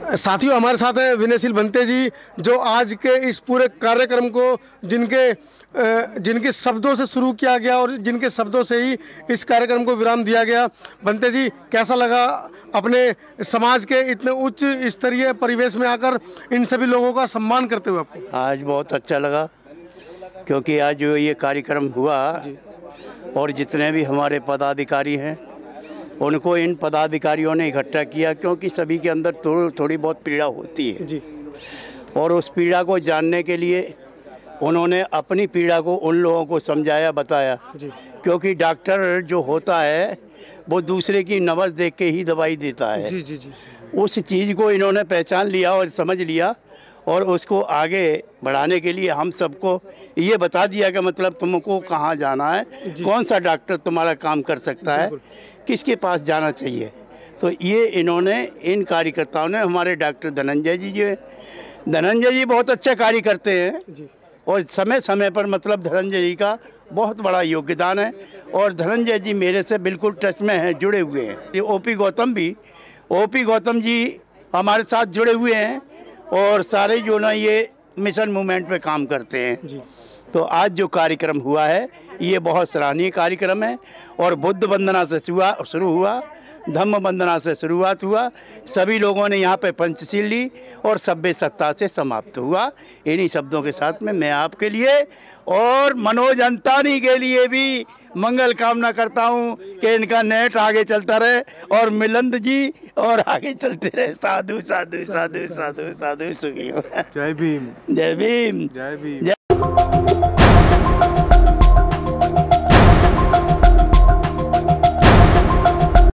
साथियों, हमारे साथ है विनयशील बंते जी, जो आज के इस पूरे कार्यक्रम को जिनके शब्दों से शुरू किया गया और जिनके शब्दों से ही इस कार्यक्रम को विराम दिया गया। बंते जी, कैसा लगा अपने समाज के इतने उच्च स्तरीय परिवेश में आकर इन सभी लोगों का सम्मान करते हुए आपको? आज बहुत अच्छा लगा, क्योंकि आज जो ये कार्यक्रम हुआ और जितने भी हमारे पदाधिकारी हैं उनको इन पदाधिकारियों ने इकट्ठा किया, क्योंकि सभी के अंदर थोड़ी बहुत पीड़ा होती है जी। और उस पीड़ा को जानने के लिए उन्होंने अपनी पीड़ा को उन लोगों को समझाया, बताया जी। क्योंकि डॉक्टर जो होता है वो दूसरे की नब्ज़ देख के ही दवाई देता है। जी जी जी। उस चीज़ को इन्होंने पहचान लिया और समझ लिया और उसको आगे बढ़ाने के लिए हम सबको ये बता दिया कि मतलब तुमको कहाँ जाना है, कौन सा डॉक्टर तुम्हारा काम कर सकता है, किसके पास जाना चाहिए। तो ये इन्होंने इन कार्यकर्ताओं ने, हमारे डॉक्टर धनंजय जी बहुत अच्छा कार्य करते हैं जी। और समय समय पर मतलब धनंजय जी का बहुत बड़ा योगदान है और धनंजय जी मेरे से बिल्कुल टच में हैं, जुड़े हुए हैं। ये ओपी गौतम जी हमारे साथ जुड़े हुए हैं और सारे जो ना ये मिशन मूवमेंट पे काम करते हैं जी। तो आज जो कार्यक्रम हुआ है ये बहुत सराहनीय कार्यक्रम है और बुद्ध वंदना से शुरू हुआ, धम्म वंदना से शुरुआत हुआ, सभी लोगों ने यहाँ पे पंचशील ली और सभ्य सत्ता से समाप्त हुआ। इन्हीं शब्दों के साथ में मैं आपके लिए और मनोज अंतानी के लिए भी मंगल कामना करता हूँ कि इनका नेट आगे चलता रहे और मिलंद जी और आगे चलते रहे। साधु साधु साधु साधु साधु सुखी हो। जय भीम। जय भीम। जय भीम।